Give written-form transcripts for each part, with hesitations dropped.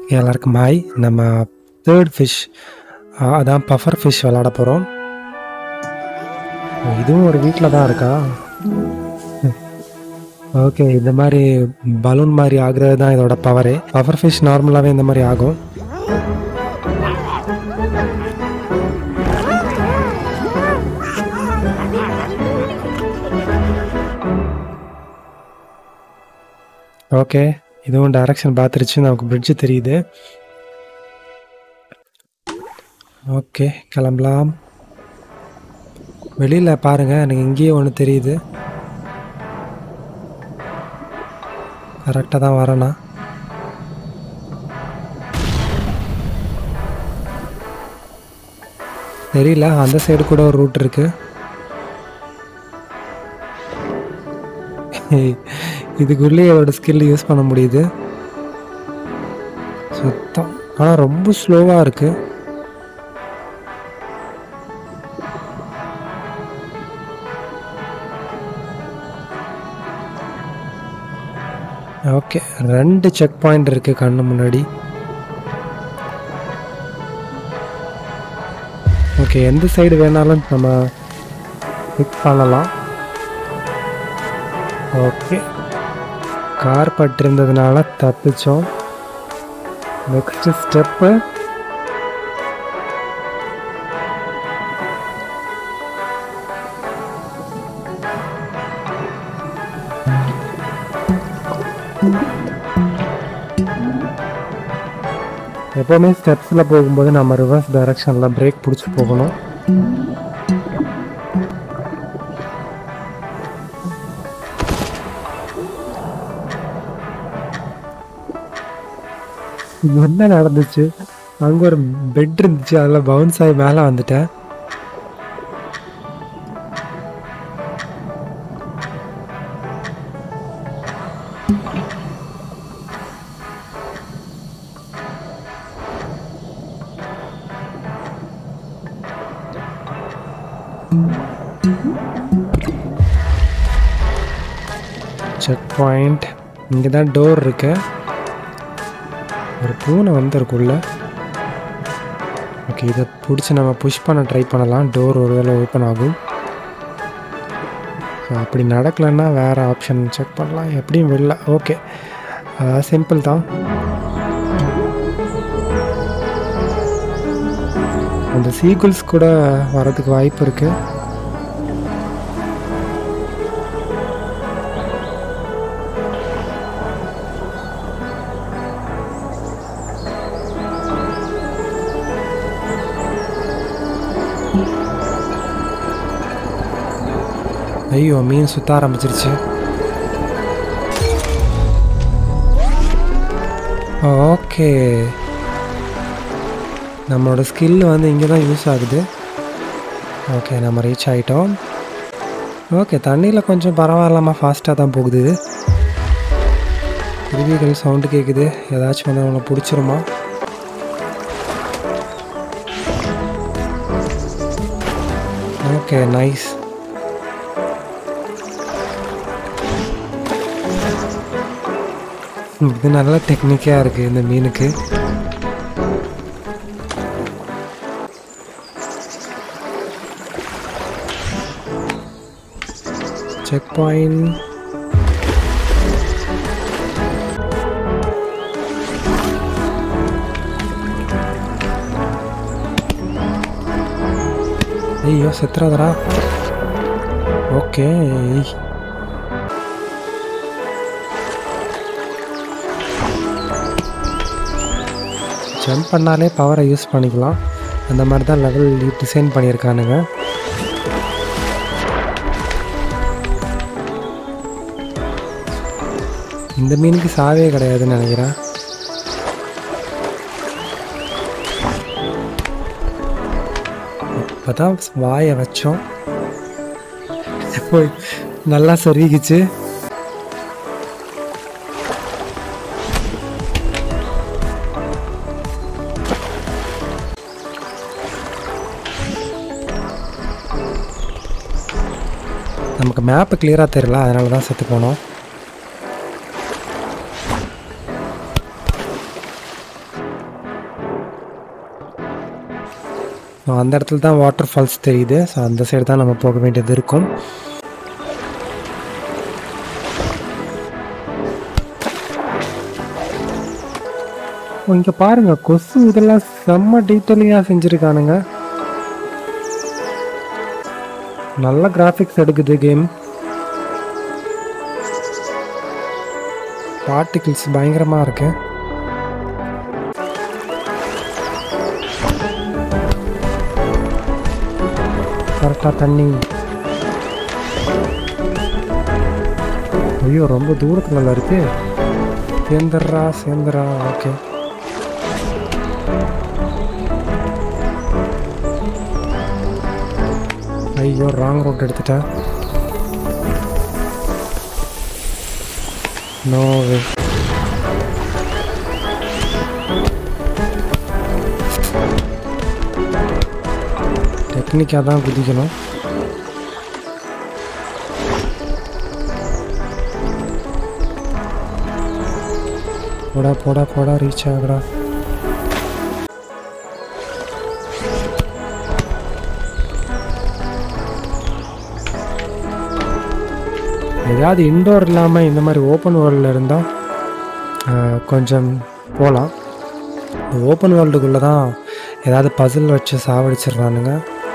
எல்லாருக்கும் ஹாய். நம்ம third fish அதான் பஃபர் ஃபிஷ் விளாட போகிறோம். இதுவும் ஒரு வீட்டில் தான் இருக்கா? ஓகே, இந்த மாதிரி பலூன் மாதிரி ஆகுறது தான் இதோட பவரே. பஃபர் ஃபிஷ் நார்மலாகவே இந்த மாதிரி ஆகும். ஓகே, இதுவும் டைரக்ஷன் பார்த்துருச்சு. நமக்கு பிரிட்ஜு தெரியுது. ஓகே, கிளம்பலாம். வெளியில் பாருங்கள், எனக்கு இங்கேயே ஒன்று தெரியுது. கரெக்டாக தான் வரேண்ணா. தெரியல, அந்த சைடு கூட ஒரு ரூட் இருக்குது. இதுக்குள்ளேயே அவரோட ஸ்கில் யூஸ் பண்ண முடியுது. சுத்தம், ஆனால் ரொம்ப ஸ்லோவாக இருக்கு. ஓகே, 2 செக் பாயிண்ட் இருக்கு கண்ணு முன்னாடி. ஓகே, எந்த சைடு வேணாலும் நம்ம பிக் பண்ணலாம். ஓகே, கார் பட்டிருந்ததுனால தப்பிச்சோம். நெக்ஸ்ட் ஸ்டெப்பு எப்போவுமே ஸ்டெப்ஸில் போகும்போது நம்ம ரிவர்ஸ் டைரக்ஷனில் பிரேக் பிடிச்சி போகணும். என்ன நடந்துச்சு? அங்கே ஒரு பெட் இருந்துச்சு, அதில் பவுன்ஸ் ஆகி மேலே வந்துட்டேன். செக் பாயிண்ட் இங்கே தான் டோர் இருக்கு. ஒரு பூனை வந்துருக்குள்ள. ஓகே, இதை பிடிச்சி நம்ம புஷ் பண்ண ட்ரை பண்ணலாம். டோர் ஒரு வேளை ஓப்பன் ஆகும். அப்படி நடக்கலைன்னா வேறு ஆப்ஷன் செக் பண்ணலாம். எப்படியும் வெளில. ஓகே, சிம்பிள் தான். அந்த சீகுல்ஸ் கூட வரதுக்கு வாய்ப்பு இருக்குது. ஐயோ, மீன் சுத்த ஆரம்பிச்சிருச்சு. ஓகே, நம்மளோட ஸ்கில் வந்து இங்கே தான் யூஸ் ஆகுது. ஓகே, நம்ம ரீச் ஆகிட்டோம். ஓகே, தண்ணியில் கொஞ்சம் பரவாயில்லாமல் ஃபாஸ்ட்டாக தான் போகுது. குருவிகள் சவுண்டு கேட்குது. ஏதாச்சும் வந்து அவங்கள பிடிச்சிருமா? Okay, nice. இது நல்லா டெக்னிக்காக இருக்குது இந்த மீனுக்கு. Check point. ஐயோ, செத்துறாதரா. ஓகே, ஜம்ப் பண்ணாலே பவரை யூஸ் பண்ணிக்கலாம். அந்த மாதிரி தான் லெவல் டிசைன் பண்ணியிருக்கானுங்க. இந்த மீனுக்கு சாவே கிடையாதுன்னு நினைக்கிறேன். இப்போ தான் வாயை வச்சோம், போய் நல்லா சொருகிச்சு. நமக்கு மேப்பு கிளியராக தெரியல, அதனால தான் செத்து போனோம். ஸோ அந்த இடத்துல தான் வாட்டர் ஃபால்ஸ் தெரியுது. ஸோ அந்த சைடு தான் நம்ம போக வேண்டியது இருக்கும். இங்கே பாருங்கள், கொசு இதெல்லாம் செம்ம டீட்டெயிலிங்காக செஞ்சுருக்கானுங்க. நல்ல கிராஃபிக்ஸ் எடுக்குது கேம். பார்ட்டிகிள்ஸ் பயங்கரமாக இருக்கு. கரெக்டாக தண்ணி. ஐயோ ரொம்ப தூரத்தில் இருக்கு. சேர்ந்துடுறா. ஓகே, ஐயோ ராங் ரோட் எடுத்துட்டேன். No way. டெக்னிக்காக தான் குதிக்கணும். போடா ரீச் ஆகுடா. ஏதாவது இன்டோர் இல்லாமல் இந்த மாதிரி ஓப்பன் வேர்ல்டில் இருந்தால் கொஞ்சம் போகலாம். ஓப்பன் வேர்ல்டுக்குள்ளே தான் ஏதாவது பசில் வச்சு சாவடிச்சிடுறானுங்க.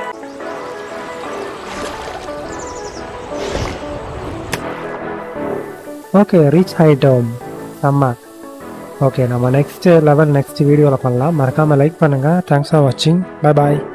ஓகே, ரீச் ஆகிட்டோம். செம்ம. ஓகே, நம்ம நெக்ஸ்ட் லெவல் நெக்ஸ்ட் வீடியோவில் பண்ணலாம். மறக்காமல் லைக் பண்ணுங்கள். தேங்க்ஸ் ஃபார் வாட்சிங். பை பாய்.